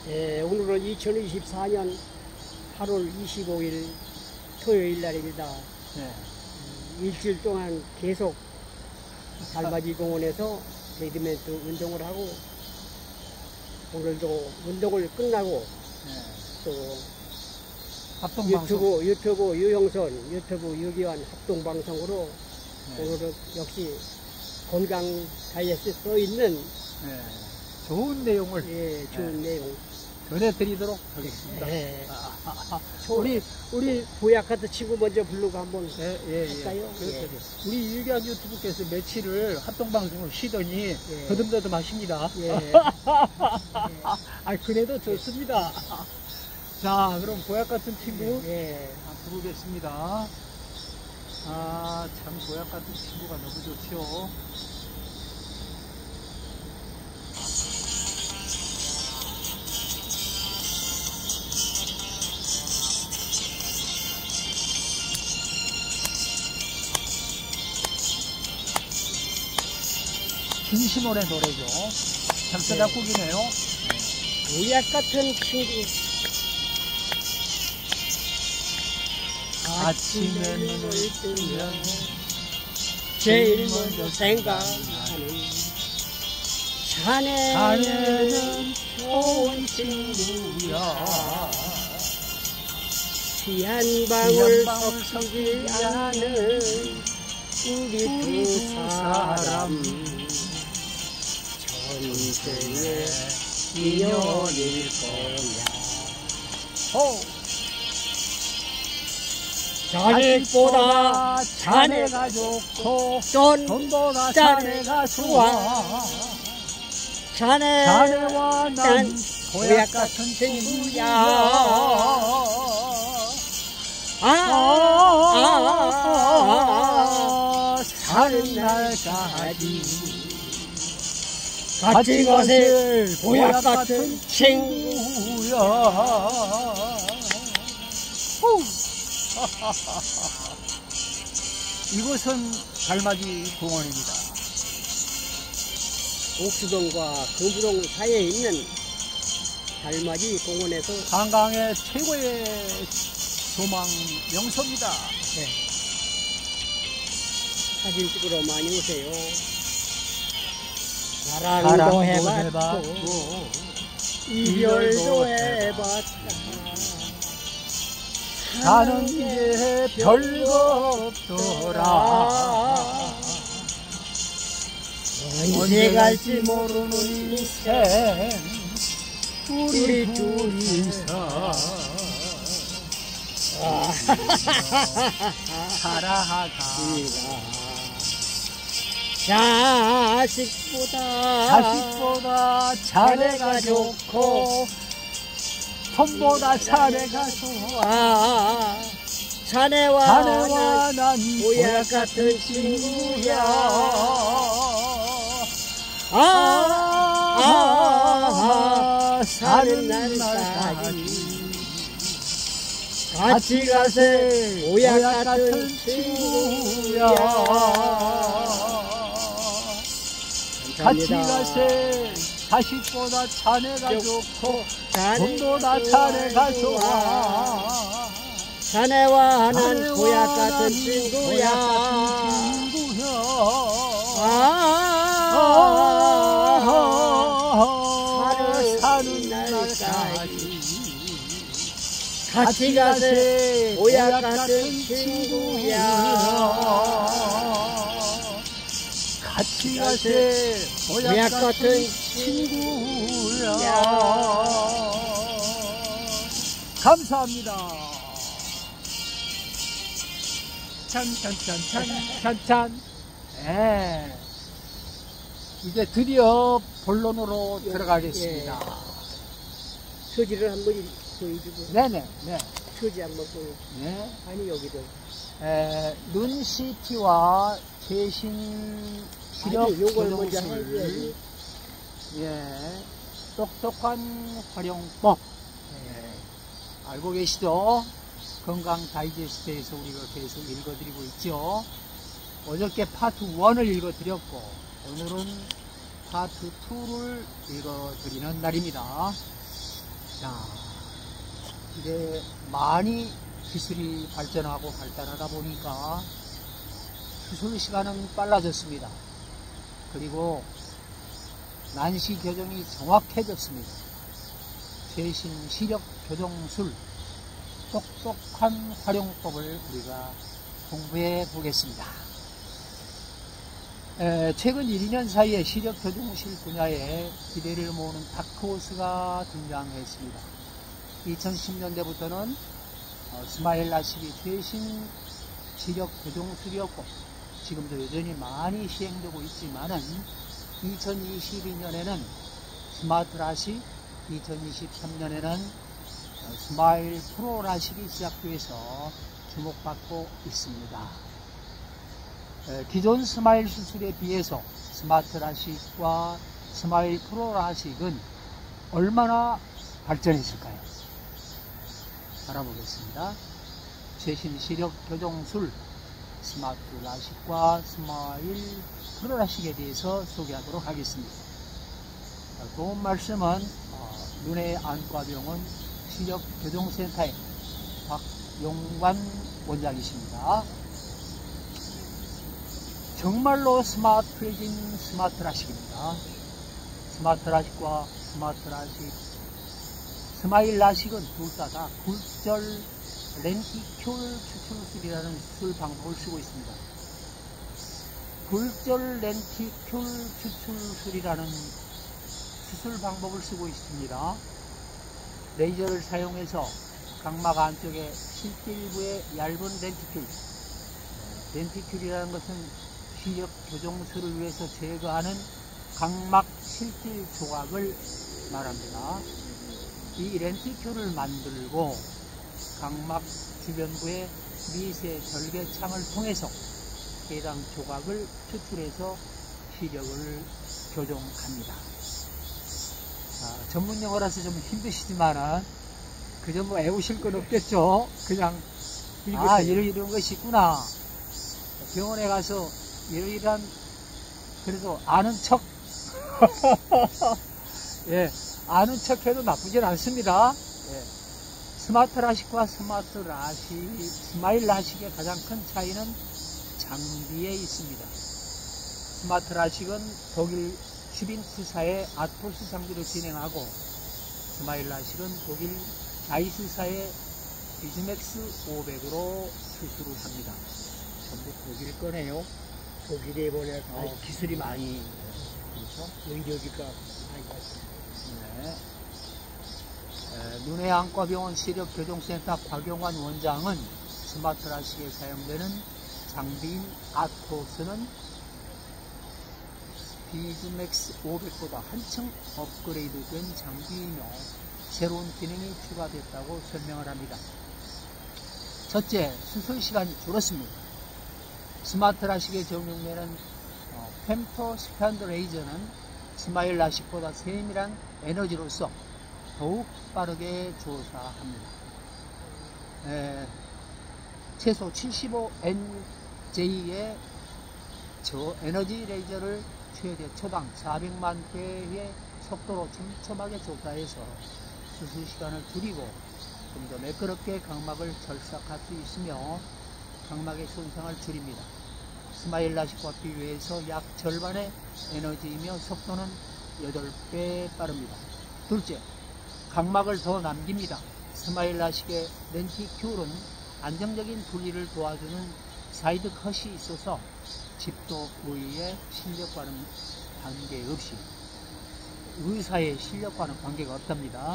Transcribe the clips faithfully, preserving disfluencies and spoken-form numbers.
예, 오늘은 이천이십사 년 팔월 이십오일 토요일 날입니다. 네. 일주일 동안 계속 달맞이 공원에서 배드민턴 운동을 하고 오늘도 운동을 끝나고 네. 또 합동방송. 유튜브 유튜브 유영선 유튜브 유기환 합동방송으로 네. 오늘은 역시 건강 다이어트 써 있는 네. 좋은 내용을 예, 좋은 네. 내용 전해드리도록 하겠습니다. 네. 아, 아, 아. 우리 우리 보약카드 친구 먼저 부르고 한번 예, 예, 할까요? 예. 예. 우리 유기환 유튜브께서 며칠을 합동방송을 쉬더니 예. 더듬더듬 하십니다. 예. 예. 아, 그래도 좋습니다. 자, 그럼 보약 같은 친구 예. 아, 부르겠습니다. 아, 참 보약 같은 친구가 너무 좋죠. 진심원의 노래죠. 작사 작곡이네요. 보약 같은 친구. 아침에 눈을 뜨면 제일 먼저 생각하는 자네는 자네는 좋은 친구야. 피한 방울 섞이지 않은 우리 두 사람 전생의 인연일 거야. 호! 자식보다 자네가 좋고 돈 돈보다 자네가 자네가 좋아. 자네 자네와 난 난 보약 같은 친구야. 아, 아, 아, 사는 날까지 같이 가세 보약 보약 같은 친구. 친구야. 후. 이곳은 달맞이 공원입니다. 옥수동과 금부동 사이에 있는 달맞이 공원에서 한강의 최고의 조망 명소입니다. 네. 사진 찍으러 많이 오세요. 사랑도 사랑도 해봤고 해봤고 이별도 해봤다. 사는 게 별거 없더라. 언제 갈지 모르는 인생 우리 우리 둘이서 살아가. 자식보다 자식보다 자네가 좋고 돈보다 자네가 좋아. 아, 자네와, 자네와 난 보약 보약 같은 친구야. 아, 아, 아, 사는 사는 날까지 같이 가세 보약 보약 같은 같은 친구야. 친구야. 같이 가세. 자식보다 자네가 좋고 돈보다 자네가 좋아. 자네와 난 자네와 보약 같은 난 친구야. 보약 같은 친구야. 아, 사는, 사는 날까지 같이 가세 보약 같은 친구야. 같이 가세 보약 같은 친구야. 감사합니다. 찬찬찬찬찬찬. 예. 이제 드디어 본론으로 들어가겠습니다. 서지를 한번 보여주고. 네네, 네. 서지 한번 보여. 네. 아니 여기도. 에, 눈 씨티와 최신 시력 아니, 요걸 먼저 교정술. 해줘야지. 예. 똑똑한 활용법. 예. 알고 계시죠? 건강 다이제스트에서 우리가 계속 읽어드리고 있죠. 어저께 파트 일을 읽어드렸고 오늘은 파트 이를 읽어드리는 날입니다. 자, 이제 많이 기술이 발전하고 발달하다 보니까 수술 시간은 빨라졌습니다. 그리고 난시 교정이 정확해졌습니다. 최신 시력 교정술, 똑똑한 활용법을 우리가 공부해 보겠습니다. 에, 최근 일, 이 년 사이에 시력 교정실 분야에 기대를 모으는 다크호스가 등장했습니다. 이천십 년대부터는 어, 스마일 라식이 최신 시력 교정술이었고 지금도 여전히 많이 시행되고 있지만은 이천이십이 년에는 스마트 라식, 이천이십삼 년에는 어, 스마일 프로 라식이 시작돼서 주목받고 있습니다. 기존 스마일 수술에 비해서 스마트 라식과 스마일 프로 라식은 얼마나 발전했을까요? 알아보겠습니다. 최신 시력 교정술 스마트 라식과 스마일 프로 라식에 대해서 소개하도록 하겠습니다. 도움 말씀은 눈의 안과병원 시력 교정센터의 박용관 원장이십니다. 정말로 스마트해진 스마트 라식입니다. 스마트 라식과 스마트 라식, 스마일 라식은 둘 다 다 굴절 렌티큘 추출술이라는 수술 방법을 쓰고 있습니다. 굴절 렌티큘 추출술이라는 수술 방법을 쓰고 있습니다. 레이저를 사용해서 각막 안쪽에 실질부의 얇은 렌티큘, 렌티큘이라는 것은 시력 교정술을 위해서 제거하는 각막 실질 조각을 말합니다. 이 렌티큘을 만들고 각막 주변부의 미세 절개창을 통해서 해당 조각을 추출해서 시력을 교정합니다. 아, 전문 용어라서 좀 힘드시지만은 그저 뭐 애우실 건 없겠죠. 그냥 아 이런 이런 것이 있구나. 병원에 가서 이러이러한 그래도 아는 척 예, 아는 척 해도 나쁘진 않습니다. 예. 스마트 라식과 스마트 라식, 스마일 라식의 가장 큰 차이는 장비에 있습니다. 스마트 라식은 독일 슈빈트사의 아토스 장비로 진행하고 스마일 라식은 독일 자이스사의 비즈맥스 오백으로 수술을 합니다. 전부 독일 거네요. 독일에 보내 어, 기술이 많이 그렇죠? 의료기가 많이 갔어요. 네. 에, 눈의 안과병원 시력교정센터 곽용환 원장은 스마트 라식에 사용되는 장비인 아토스는 비즈맥스 오백보다 한층 업그레이드된 장비이며 새로운 기능이 추가됐다고 설명을 합니다. 첫째, 수술 시간이 줄었습니다. 스마트 라식에 적용되는 어, 펜토 스판드 레이저는 스마일 라식보다 세밀한 에너지로서 더욱 빠르게 조사합니다. 에, 최소 칠십오 엔제이의 저에너지 레이저를 최대 초당 사백만 회의 속도로 촘촘하게 조사해서 수술 시간을 줄이고 좀 더 매끄럽게 각막을 절삭할 수 있으며 각막의 손상을 줄입니다. 스마일 라식과 비교해서 약 절반의 에너지이며 속도는 여덟 배 빠릅니다. 둘째, 각막을 더 남깁니다. 스마일 라식의 렌티큘은 안정적인 분리를 도와주는 사이드 컷이 있어서 집도 부위의 실력과는 관계없이 의사의 실력과는 관계가 없답니다.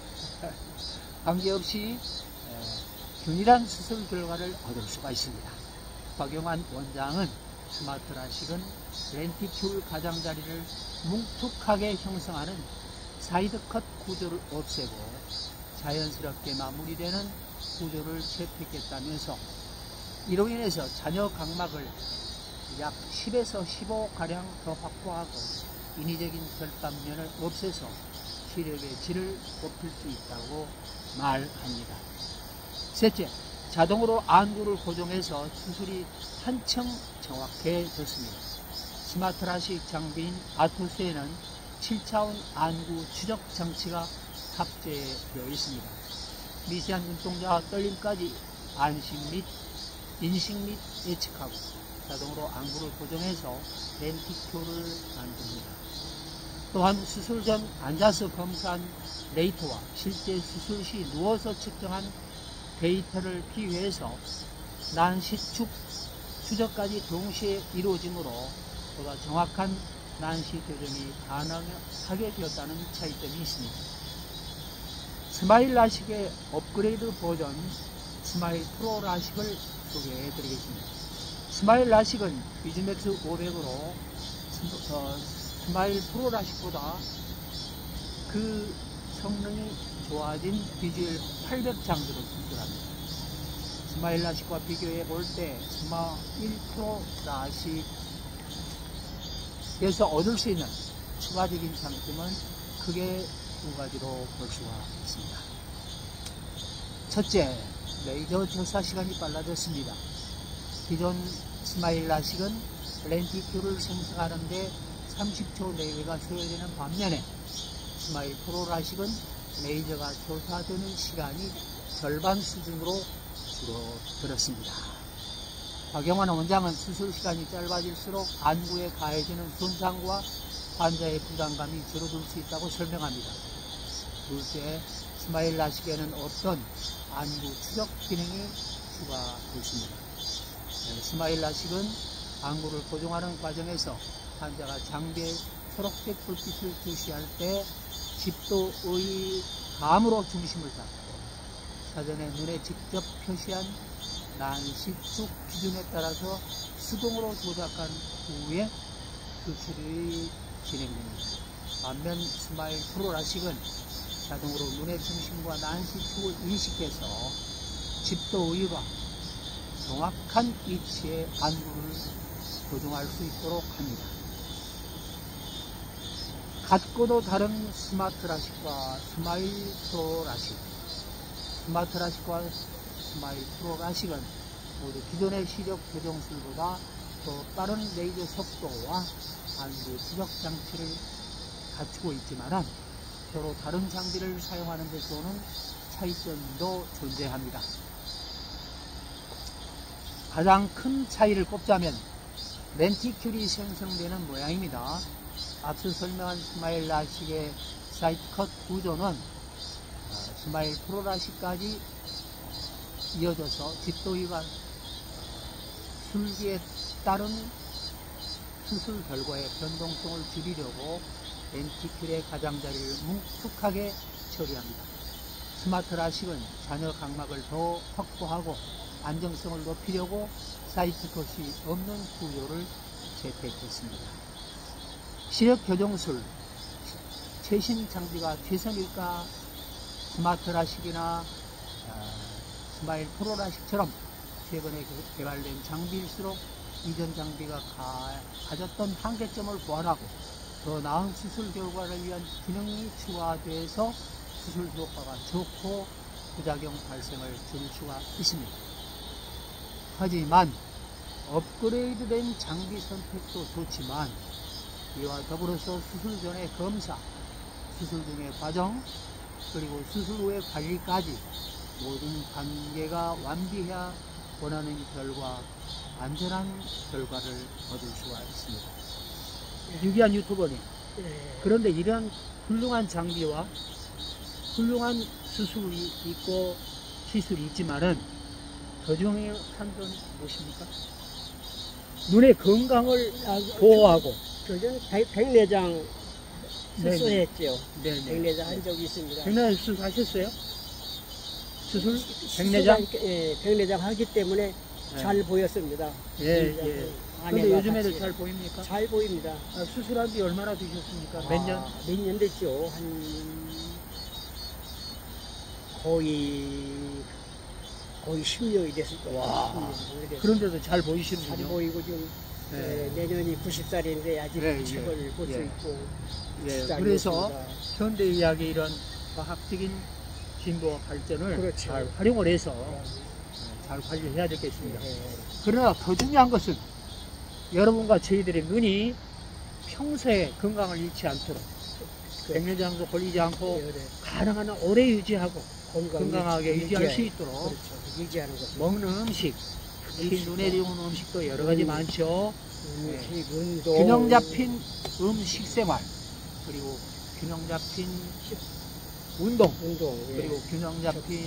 관계없이 균일한 수술 결과를 얻을 수가 있습니다. 박용환 원장은 스마트 라식은 렌티큘 가장자리를 뭉툭하게 형성하는 사이드컷 구조를 없애고 자연스럽게 마무리되는 구조를 채택했다면서 이로 인해서 잔여 각막을 약 십에서 십오 가량 더 확보하고 인위적인 결밥면을 없애서 시력의 질을 높일 수 있다고 말합니다. 셋째, 자동으로 안구를 고정해서 수술이 한층 정확해졌습니다. 스마트 라식 장비인 아토스에는 칠 차원 안구 추적 장치가 탑재되어 있습니다. 미세한 눈동자와 떨림까지 안식 및 인식 및 예측하고 자동으로 안구를 고정해서 렌티큐를 만듭니다. 또한 수술 전 앉아서 검사한 데이터와 실제 수술 시 누워서 측정한 데이터를 비교해서 난시축 추적까지 동시에 이루어지므로 보다 정확한 난시 교정이 가능하게 되었다는 차이점이 있습니다. 스마일 라식의 업그레이드 버전 스마일 프로 라식을 소개해 드리겠습니다. 스마일 라식은 비즈맥스 오백으로 어, 스마일 프로 라식보다 그 성능이 좋아진 비주얼 팔백 장도를 수술합니다. 스마일 라식과 비교해 볼 때 스마일 프로 라식에서 얻을 수 있는 추가적인 장점은 크게 두 가지로 볼 수가 있습니다. 첫째, 레이저 조사 시간이 빨라졌습니다. 기존 스마일 라식은 렌티큐를 생성하는데 삼십 초 내외가 소요되는 반면에 스마일 프로 라식은 레이저가 조사되는 시간이 절반 수준으로 줄어들었습니다. 박영환 원장은 수술 시간이 짧아질수록 안구에 가해지는 손상과 환자의 부담감이 줄어들 수 있다고 설명합니다. 둘째, 스마일 라식에는 어떤 안구 추적 기능이 추가됐습니다. 스마일 라식은 안구를 고정하는 과정에서 환자가 장비에 초록색 불빛을 주시할 때 집도의 감으로 중심을 잡고 사전에 눈에 직접 표시한 난시축 기준에 따라서 수동으로 조작한 후에 수술이 진행됩니다. 반면 스마일 프로 라식은 자동으로 눈의 중심과 난시축을 인식해서 집도의와 정확한 위치의 안구를 조정할 수 있도록 합니다. 같고도 다른 스마트 라식과 스마일 프로 라식. 스마트 라식과 스마일 프로 라식은 모두 기존의 시력 교정술보다 더 빠른 레이저 속도와 안구 추적 장치를 갖추고 있지만 서로 다른 장비를 사용하는 데서는 차이점도 존재합니다. 가장 큰 차이를 꼽자면 렌티큘이 생성되는 모양입니다. 앞서 설명한 스마일 라식의 사이드 컷 구조는 스마일 프로 라식까지 이어져서 집도의가 술기에 따른 수술 결과의 변동성을 줄이려고 렌티큘의 가장자리를 뭉툭하게 처리합니다. 스마트 라식은 잔여 각막을 더 확보하고 안정성을 높이려고 사이드 컷이 없는 구조를 채택했습니다. 시력 교정술 최신 장비가 최선일까? 스마트 라식이나 어, 스마일 프로 라식처럼 최근에 개발된 장비일수록 이전 장비가 가, 가졌던 한계점을 보완하고 더 나은 수술 결과를 위한 기능이 추가돼서 수술 효과가 좋고 부작용 발생을 줄일 수가 있습니다. 하지만 업그레이드된 장비 선택도 좋지만 이와 더불어서 수술 전의 검사, 수술 중의 과정, 그리고 수술 후의 관리까지 모든 단계가 완비해야 원하는 결과, 안전한 결과를 얻을 수가 있습니다. 유기한 유튜버님, 예. 그런데 이러한 훌륭한 장비와 훌륭한 수술이 있고 시술이 있지만은 더 중요한 건 무엇입니까? 눈의 건강을 보호하고 그전 백내장 수술했죠. 네네. 백내장 한 적이 있습니다. 백내장 수술 하셨어요? 수술? 백내장? 수술한- 예, 백내장 하기 때문에 네. 잘 보였습니다. 예, 예. 아내와 근데 요즘에도 같이. 잘 보입니까? 잘 보입니다. 아, 수술한 지 얼마나 되셨습니까? 몇 년? 아, 몇 년 됐죠. 한 거의 거의 십 년이 됐을 거예요. 와. 십 년 됐어요. 그런데도 잘 잘 보이시는군요. 보이고 지금 네. 예, 내년이 구십 살인데 아직 예, 예. 책을 볼 수 예. 있고 예, 시작이 그래서 됐습니다. 현대의학의 이런 과학적인 진보와 발전을 그렇죠. 잘 활용을 해서 예, 잘 관리해야 되겠습니다. 예. 그러나 더 중요한 것은 여러분과 저희들의 눈이 평소에 건강을 잃지 않도록 그- 백년 장도 걸리지 않고 예, 그래. 가능한 한 오래 유지하고 건강 건강하게 유지- 유지할 수 유지해- 있도록 그렇죠. 유지하는 것. 먹는 음식, 특히 눈에 좋은 음식도 여러 가지 음. 많죠. 음식, 운동. 균형 잡힌 음식 생활, 그리고 균형 잡힌 운동, 운동. 예. 그리고 균형 잡힌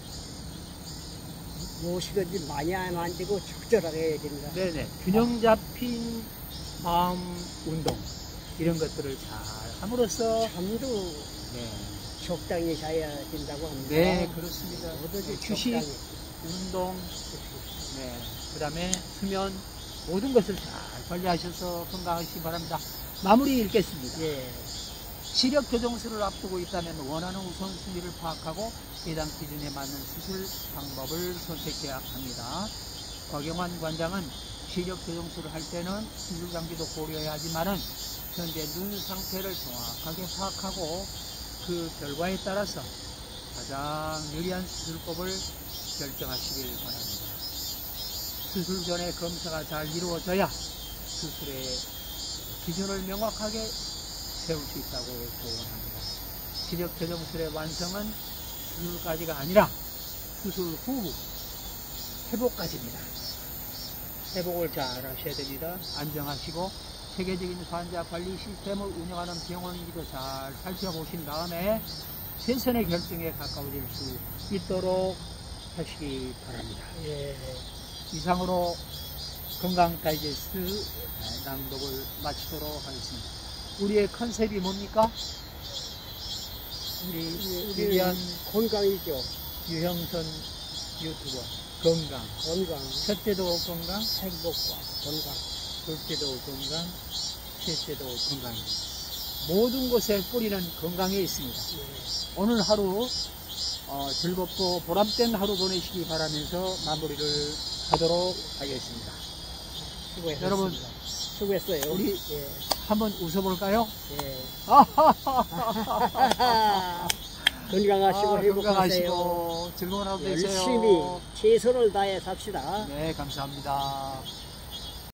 무엇이든지 많이 하면 안 되고 적절하게 해야 된다. 네네 균형 잡힌 마음 운동 이런 것들을 잘 함으로써 잠도 네, 적당히 자야 된다고 합니다. 네 그렇습니다. 뭐든지 휴식, 적당히. 운동, 네 그다음에 수면 모든 것을 잘 관리하셔서 건강하시기 바랍니다. 마무리 읽겠습니다. 예. 시력 교정술을 앞두고 있다면 원하는 우선순위를 파악하고 해당 기준에 맞는 수술 방법을 선택해야 합니다. 곽영환 관장은 시력 교정술을 할 때는 수술 장비도 고려해야 하지만은 현재 눈 상태를 정확하게 파악하고 그 결과에 따라서 가장 유리한 수술법을 결정하시길 바랍니다. 수술 전에 검사가 잘 이루어져야 수술의 기준을 명확하게 세울 수 있다고 조언합니다. 시력 교정술의 완성은 수술까지가 아니라 수술 후 회복까지입니다. 회복을 잘 하셔야 됩니다. 안정하시고 세계적인 환자 관리 시스템을 운영하는 병원인지도 잘 살펴보신 다음에 최선의 결정에 가까워질 수 있도록 하시기 바랍니다. 예. 이상으로 건강 다이제스트 낭독을 마치도록 하겠습니다. 우리의 컨셉이 뭡니까? 우리 우리 유리한 건강이죠. 유형선 유튜버 건강 건강, 첫째도 건강, 행복과 건강. 둘째도 건강, 셋째도 건강입니다. 모든 곳의 뿌리는 건강에 있습니다. 예. 오늘 하루 어, 즐겁고 보람된 하루 보내시기 바라면서 마무리를 하도록 하겠습니다. 수고했습니다. 여러분, 수고했어요. 우리 예. 한번 웃어볼까요? 예. 아하하하하. 건강하시고 아, 행복하세요. 건강하시고 즐거운 하루 되세요. 열심히 최선을 다해 삽시다. 네, 감사합니다.